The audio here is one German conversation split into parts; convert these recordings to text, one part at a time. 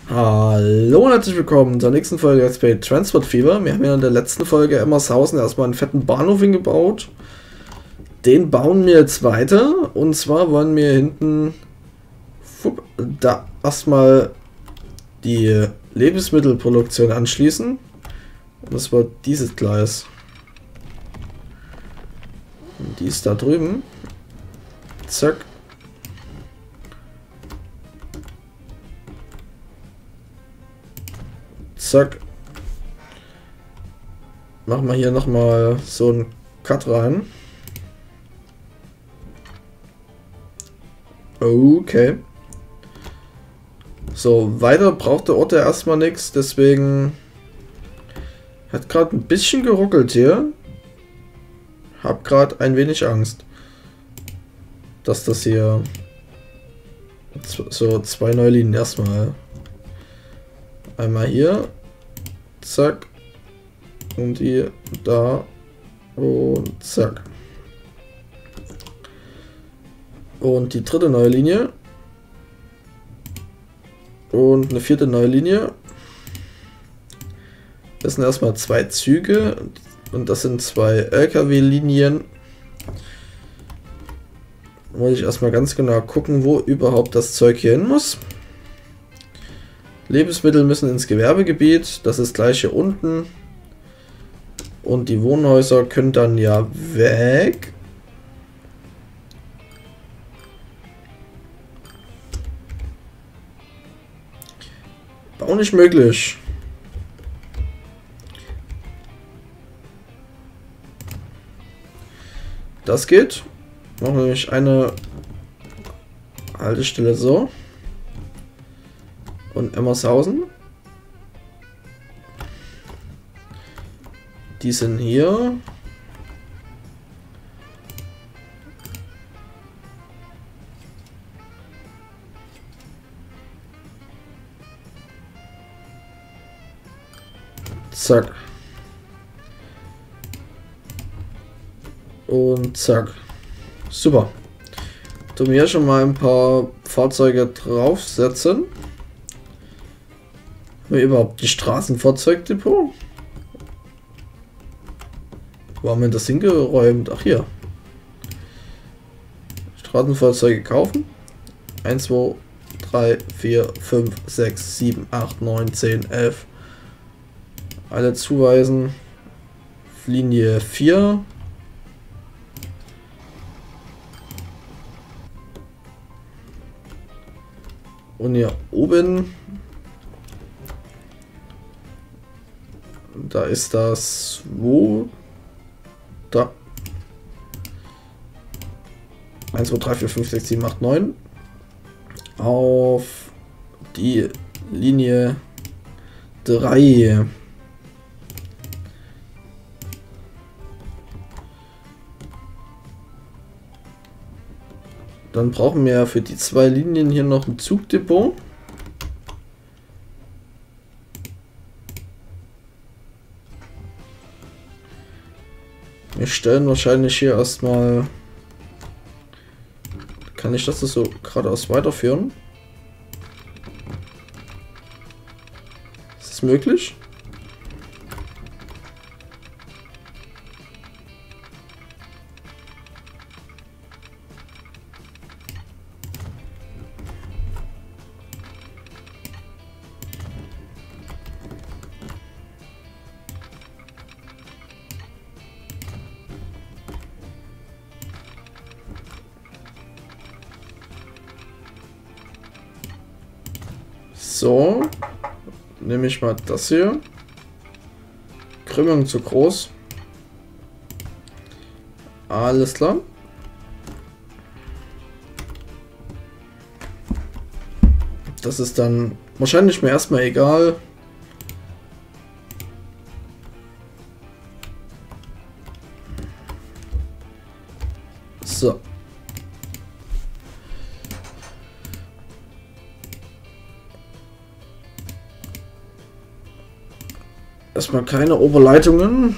Hallo und herzlich willkommen zur nächsten Folge Let's Play Transport Fever. Wir haben ja in der letzten Folge Emmershausen erstmal einen fetten Bahnhof hingebaut. Den bauen wir jetzt weiter. Und zwar wollen wir hinten da erstmal die Lebensmittelproduktion anschließen. Und das war dieses Gleis. Und die ist da drüben. Zack. Zack. Machen wir hier nochmal so einen Cut rein. Okay. So, weiter braucht der Ort ja erstmal nichts, deswegen hat gerade ein bisschen geruckelt hier. Hab gerade ein wenig Angst, dass das hier so zwei neue Linien erstmal. Einmal hier. Zack. Und hier, da. Und zack. Und die dritte neue Linie. Und eine vierte neue Linie. Das sind erstmal zwei Züge. Und das sind zwei LKW-Linien. Muss ich erstmal ganz genau gucken, wo überhaupt das Zeug hier hin muss. Lebensmittel müssen ins Gewerbegebiet, das ist gleich hier unten. Und die Wohnhäuser können dann ja weg. Auch nicht möglich. Das geht. Machen wir nämlich eine Haltestelle so. Und Emmershausen. Die sind hier. Zack. Und zack. Super. Du mir schon mal ein paar Fahrzeuge draufsetzen. Haben wir überhaupt die Straßenfahrzeugdepot? Wo haben wir das hingeräumt? Ach hier. Straßenfahrzeuge kaufen. 1, 2, 3, 4, 5, 6, 7, 8, 9, 10, 11. Alle zuweisen. Linie 4. Und hier oben. Da ist das. Wo? Da. 1, 2, 3, 4, 5, 6, 7, 8, 9. Auf die Linie 3. Dann brauchen wir für die zwei Linien hier noch ein Zugdepot. Wir stellen wahrscheinlich hier erstmal. Kann ich das so geradeaus weiterführen? Ist das möglich? So, nehme ich mal das hier. Krümmung zu groß. Alles klar. Das ist dann wahrscheinlich mir erstmal egal. So. Erstmal keine Oberleitungen.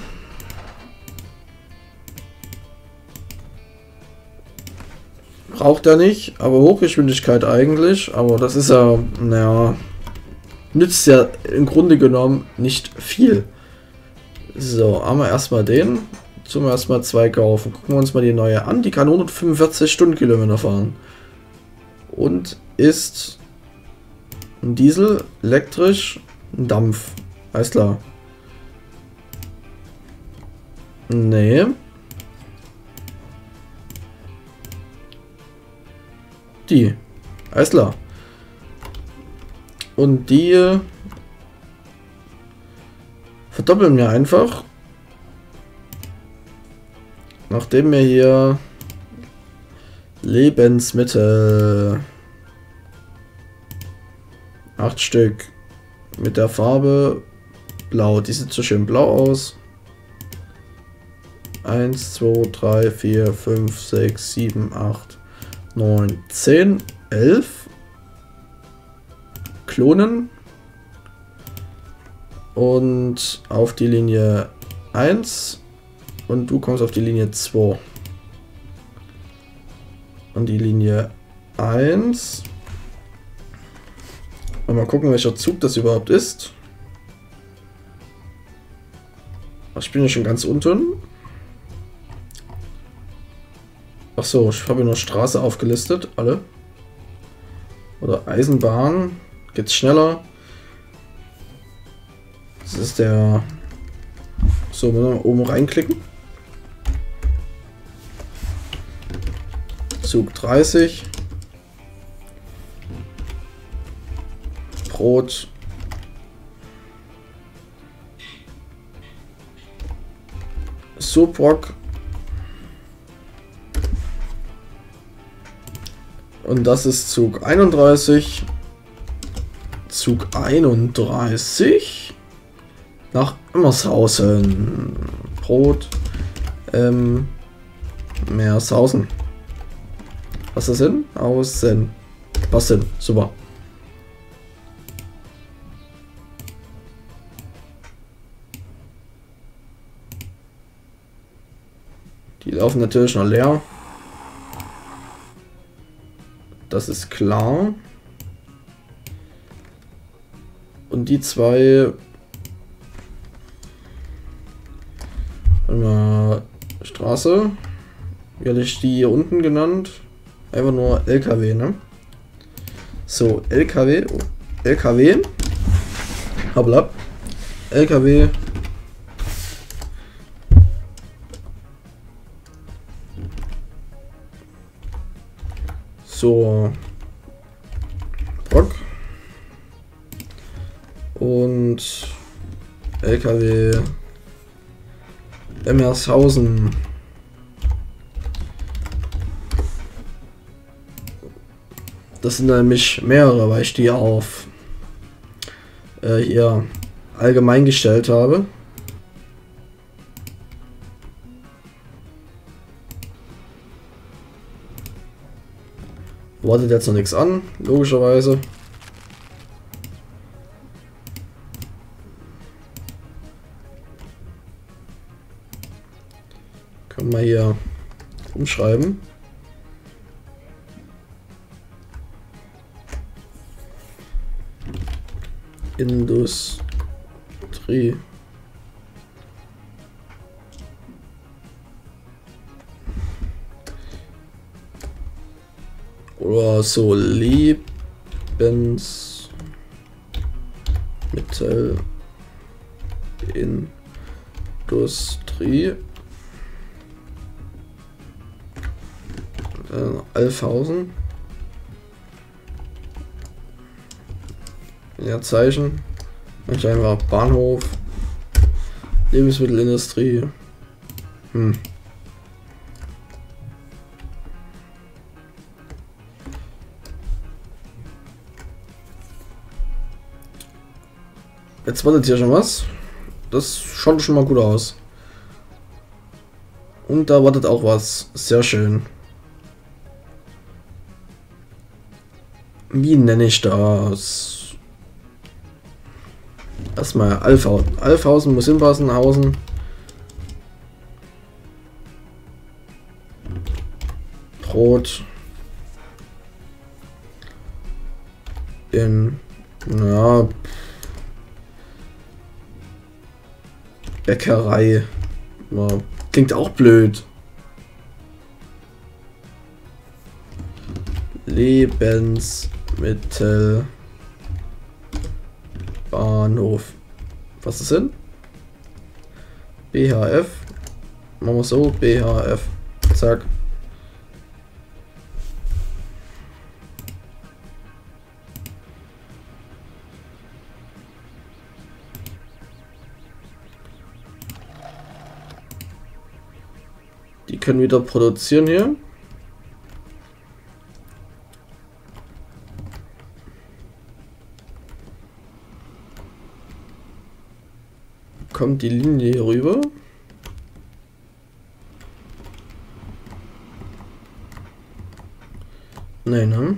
Braucht er nicht, aber Hochgeschwindigkeit eigentlich. Aber das ist ja, naja. nützt ja im Grunde genommen nicht viel. So, haben wir erstmal den. Zum erstmal 2 kaufen. Gucken wir uns mal die neue an. Die kann 145 Stundenkilometer fahren. Und ist ein Diesel, elektrisch, ein Dampf. Alles klar. Nee. Die. Alles klar. Und die verdoppeln wir einfach. Nachdem wir hier Lebensmittel 8 Stück mit der Farbe blau. Die sieht so schön blau aus. 1, 2, 3, 4, 5, 6, 7, 8, 9, 10, 11 klonen und auf die Linie 1 und du kommst auf die Linie 2 und die Linie 1. Mal gucken, welcher Zug das überhaupt ist. Ich bin ja schon ganz unten. Achso, ich habe nur Straße aufgelistet, alle. Oder Eisenbahn. Geht's schneller. Das ist der... So, müssen wir oben reinklicken. Zug 30. Brot. Subrock. Und das ist Zug 31. Zug 31 nach Emmershausen. Brot. Meershausen. Was ist das hin? Außen. Was denn? Super. Die laufen natürlich noch leer. Das ist klar. Und die zwei... Straße. Wie hatte ich die hier unten genannt? Einfach nur LKW, ne? So, LKW. Oh, LKW. Hoppla. LKW. So. Brock. Und LKW Emmershausen. Das sind nämlich mehrere, weil ich die auf hier allgemein gestellt habe. Wartet jetzt noch nichts an, logischerweise. Können wir hier umschreiben. Industrie. Oder so Lebensmittelindustrie. Alfhausen. Ja, Zeichen. Ich einfach Bahnhof. Lebensmittelindustrie. Jetzt wartet hier schon was. Das schaut schon mal gut aus. Und da wartet auch was. Sehr schön. Wie nenne ich das? Erstmal Alfhausen. Alfhausen muss hinpassen, Hausen. Brot. In Ja. Bäckerei. Ja, klingt auch blöd. Lebensmittel. Bahnhof. Was ist denn? BHF. Machen wir so. BHF. Zack. Die können wieder produzieren hier. Kommt die Linie hier rüber. Nein, ne?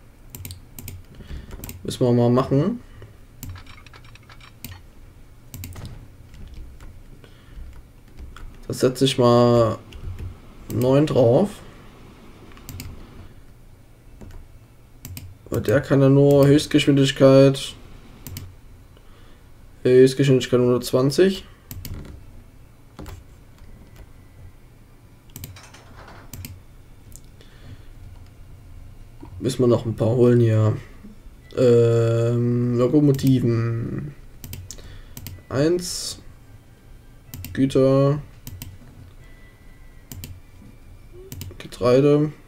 Müssen wir mal machen. Das setze ich mal 9 drauf. Weil der kann ja nur Höchstgeschwindigkeit 120. Müssen wir noch ein paar holen hier. Lokomotiven. 1. Güter. Getreide.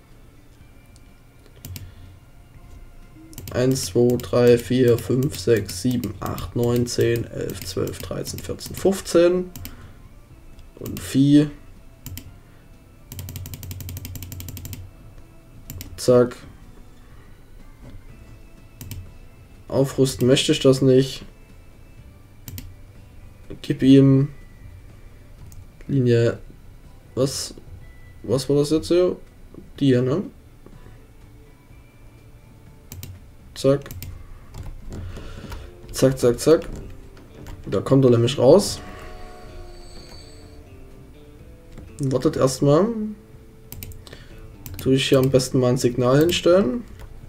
1, 2, 3, 4, 5, 6, 7, 8, 9, 10, 11, 12, 13, 14, 15. Und Vieh. Zack. Aufrüsten möchte ich das nicht. Gib ihm Linie. Was war das jetzt hier? Die hier, ne? Zack. Zack, zack, zack. Da kommt er nämlich raus. Wartet erstmal. Tue ich hier am besten mal ein Signal hinstellen.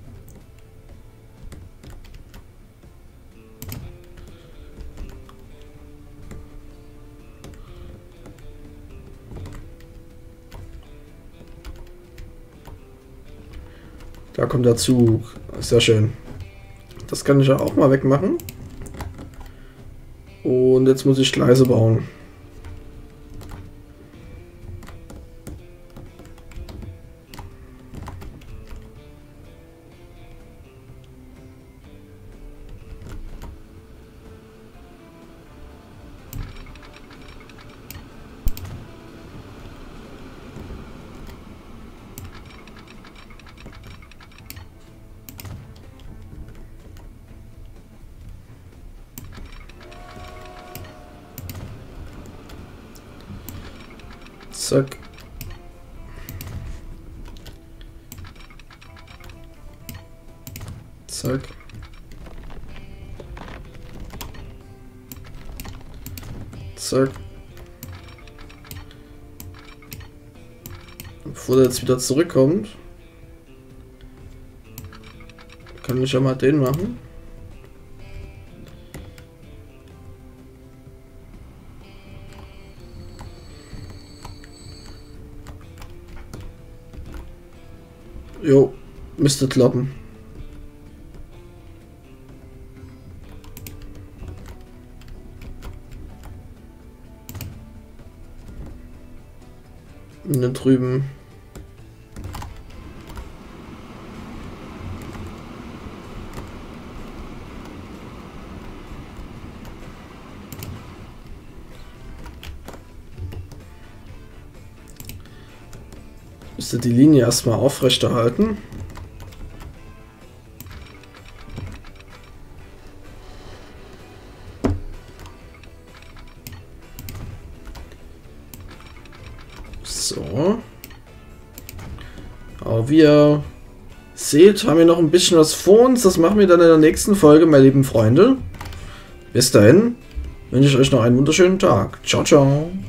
Da kommt der Zug. Sehr schön. Das kann ich ja auch mal wegmachen. Und jetzt muss ich Gleise bauen. Zack. Zack. Zack. Bevor der jetzt wieder zurückkommt, kann ich ja mal den machen. Jo, müsste klappen. Und da drüben. Müsste die Linie erstmal aufrechterhalten. So. Aber wie ihr seht, haben wir noch ein bisschen was vor uns. Das machen wir dann in der nächsten Folge, meine lieben Freunde. Bis dahin wünsche ich euch noch einen wunderschönen Tag. Ciao, ciao.